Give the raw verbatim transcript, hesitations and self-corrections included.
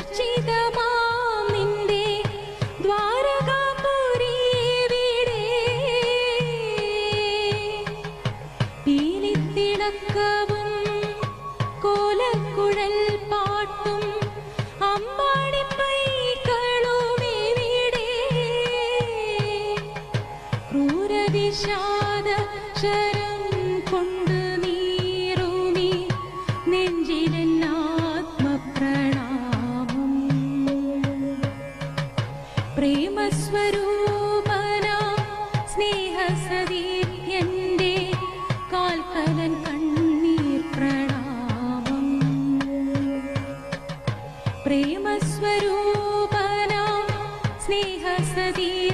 ചർച്ചിതമാം നിന്റെ ദ്വാരകാപുരീവിടെ പീലിത്തിളക്കവും കോലക്കുഴൽ പാട്ടും അമ്പാടിപ്പൈകളുമെവിടെ ക്രൂരവിഷാദ ശരം കൊണ്ട് നീറുമീ നെഞ്ചിലെന്നാത്മപ്രണാമം പ്രേമസ്വരൂപന സ്നേഹസദീപ്യന്റെ കാൽക്കലൻ കണ്ണീർ പ്രണാമം പ്രേമസ്വരൂപന സ്നേഹസദീ